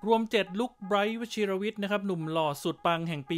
วม7ลุคไบรท์วชิรวิทย์นะครับหนุ่มหล่อสุดปังแห่งปี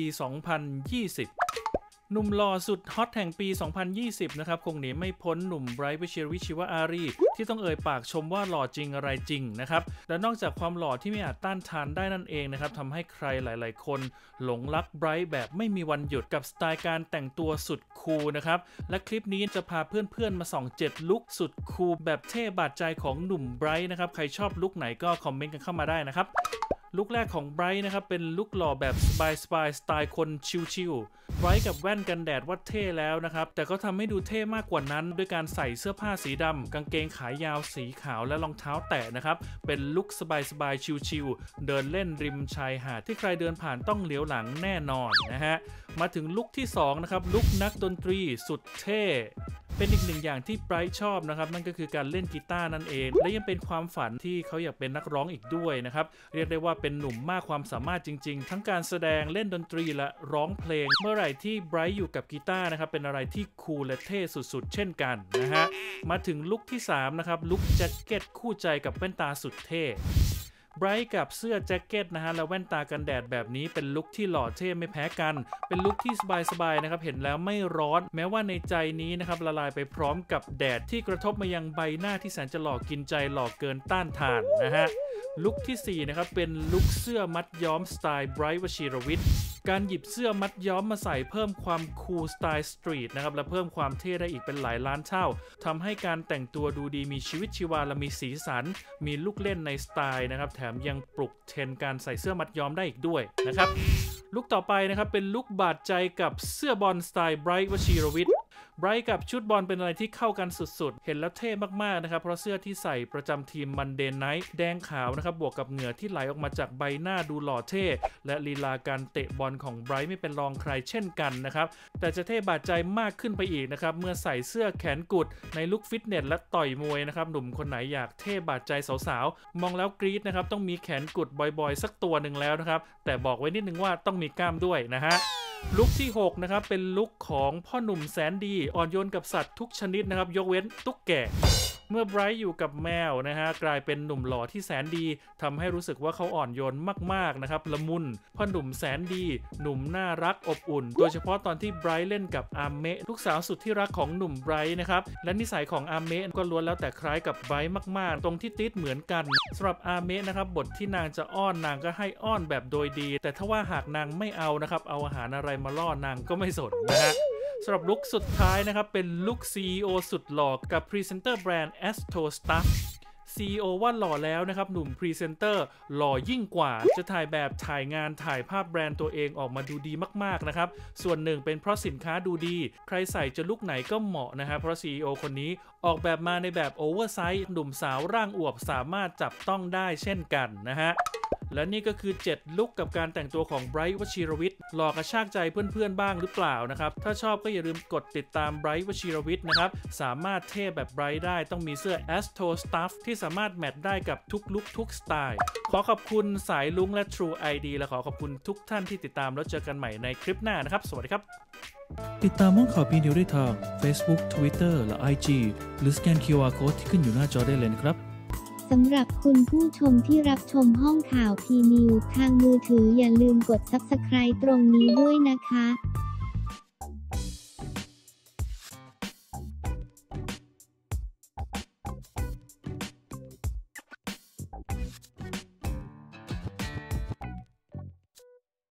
2020หนุ่มหล่อสุดฮอตแห่งปี 2020 นะครับคงหนีไม่พ้นหนุ่มไบรท์วชิรวิทย์ ชีวอารีที่ต้องเอ่ยปากชมว่าหล่อจริงอะไรจริงนะครับและนอกจากความหล่อที่ไม่อาจต้านทานได้นั่นเองนะครับทำให้ใครหลายๆคนหลงรักไบรท์แบบไม่มีวันหยุดกับสไตล์การแต่งตัวสุดคูลนะครับและคลิปนี้จะพาเพื่อนๆมาส่อง7ลุคสุดคูลแบบเท่บาดใจของหนุ่มไบรท์นะครับใครชอบลุคไหนก็คอมเมนต์กันเข้ามาได้นะครับลุคแรกของไบรท์นะครับเป็นลุคหล่อแบบสบายสไตล์คนชิลๆไบรท์กับแว่นกันแดดว่าเท่แล้วนะครับแต่ก็ทำให้ดูเท่มากกว่านั้นด้วยการใส่เสื้อผ้าสีดำกางเกงขายาวสีขาวและรองเท้าแตะนะครับเป็นลุคสบายชิลๆเดินเล่นริมชายหาดที่ใครเดินผ่านต้องเหลียวหลังแน่นอนนะฮะมาถึงลุคที่2นะครับลุคนักดนตรีสุดเท่เป็นอีกหนึ่งอย่างที่ไบรท์ชอบนะครับนั่นก็คือการเล่นกีตาร์นั่นเองและยังเป็นความฝันที่เขาอยากเป็นนักร้องอีกด้วยนะครับเรียกได้ว่าเป็นหนุ่มมากความสามารถจริงๆทั้งการแสดงเล่นดนตรีและร้องเพลงเมื่อไหร่ที่ไบรท์อยู่กับกีตาร์นะครับเป็นอะไรที่คูลและเท่สุดๆเช่นกันนะฮะมาถึงลุคที่3นะครับลุคแจ็คเก็ตคู่ใจกับแว่นตาสุดเท่ไบรท์กับเสื้อแจ็คเก็ตนะฮะแล้วแว่นตากันแดดแบบนี้เป็นลุคที่หล่อเท่ไม่แพ้กันเป็นลุคที่สบายๆนะครับเห็นแล้วไม่ร้อนแม้ว่าในใจนี้นะครับละลายไปพร้อมกับแดดที่กระทบมายังใบหน้าที่แสนจะหล่อกินใจหล่อเกินต้านทานนะฮะลุคที่4นะครับเป็นลุคเสื้อมัดย้อมสไตล์ไบรท์วชิรวิทย์การหยิบเสื้อมัดย้อมมาใส่เพิ่มความคูลสไตล์สตรีทนะครับและเพิ่มความเท่ได้อีกเป็นหลายล้านเท่าทำให้การแต่งตัวดูดีมีชีวิตชีวาและมีสีสันมีลูกเล่นในสไตล์นะครับแถมยังปลุกเทรนด์การใส่เสื้อมัดย้อมได้อีกด้วยนะครับลุคต่อไปนะครับเป็นลุคบาดใจกับเสื้อบอลสไตล์ไบรท์วชิรวิทย์ไบรท์กับชุดบอลเป็นอะไรที่เข้ากันสุดๆเห็นแล้วเท่มากๆนะครับเพราะเสื้อที่ใส่ประจำทีมมันเดย์ไนท์แดงขาวนะครับบวกกับเหงื่อที่ไหลออกมาจากใบหน้าดูหล่อเท่และลีลาการเตะบอลของไบรท์ไม่เป็นรองใครเช่นกันนะครับแต่จะเท่บาดใจมากขึ้นไปอีกนะครับเมื่อใส่เสื้อแขนกุดในลุคฟิตเนสและต่อยมวยนะครับหนุ่มคนไหนอยากเท่บาดใจสาวๆมองแล้วกรี๊ดนะครับต้องมีแขนกุดบ่อยๆสักตัวหนึ่งแล้วนะครับแต่บอกไว้นิดนึงว่าต้องมีกล้ามด้วยนะฮะลุคที่6นะครับเป็นลุคของพ่อหนุ่มแสนดีอ่อนโยนกับสัตว์ทุกชนิดนะครับยกเว้นตุ๊กแกเมื่อไบรท์อยู่กับแมวนะฮะกลายเป็นหนุ่มหล่อที่แสนดีทำให้รู้สึกว่าเขาอ่อนโยนมากๆนะครับละมุนพ่อหนุ่มแสนดีหนุ่มน่ารักอบอุ่นโดยเฉพาะตอนที่ไบรท์เล่นกับอาเมะลูกสาวสุดที่รักของหนุ่มไบรท์นะครับและนิสัยของอาเมะก็ล้วนแล้วแต่คล้ายกับไบรท์มากๆตรงที่ติดเหมือนกันสำหรับอาเมะนะครับบทที่นางจะอ้อนนางก็ให้อ้อนแบบโดยดีแต่ถ้าว่าหากนางไม่เอานะครับเอาอาหารอะไรมาล่อนางก็ไม่สนนะฮะสำหรับลุคสุดท้ายนะครับเป็นลุค CEO สุดหล่อกับพรีเซนเตอร์แบรนด์ Astro Stuff CEO ว่าหล่อแล้วนะครับหนุ่มพรีเซนเตอร์หล่อยิ่งกว่าจะถ่ายแบบถ่ายงานถ่ายภาพแบรนด์ตัวเองออกมาดูดีมากๆนะครับส่วนหนึ่งเป็นเพราะสินค้าดูดีใครใส่จะลุคไหนก็เหมาะนะครับเพราะ CEO คนนี้ออกแบบมาในแบบโอเวอร์ไซส์หนุ่มสาวร่างอวบสามารถจับต้องได้เช่นกันนะฮะและนี่ก็คือ7ลุคกับการแต่งตัวของไบรท์วชิรวิทย์หล่อกระชากใจเพื่อนๆบ้างหรือเปล่านะครับถ้าชอบก็อย่าลืมกดติดตามไบรท์วชิรวิทย์นะครับสามารถเท่แบบไบรท์ได้ต้องมีเสื้อ Astro Stuff ที่สามารถแมทได้กับทุกลุคทุกสไตล์ขอขอบคุณสายลุงและ True ID และขอขอบคุณทุกท่านที่ติดตามแล้วเจอกันใหม่ในคลิปหน้านะครับสวัสดีครับติดตามห้องข่าวพีนิวได้ทาง Facebook Twitter และ IG หรือสแกน QR Code ที่ขึ้นอยู่หน้าจอได้เลยนะครับสำหรับคุณผู้ชมที่รับชมห้องข่าวพีนิวทางมือถืออย่าลืมกด Subscribe ตรงนี้ด้วยนะคะ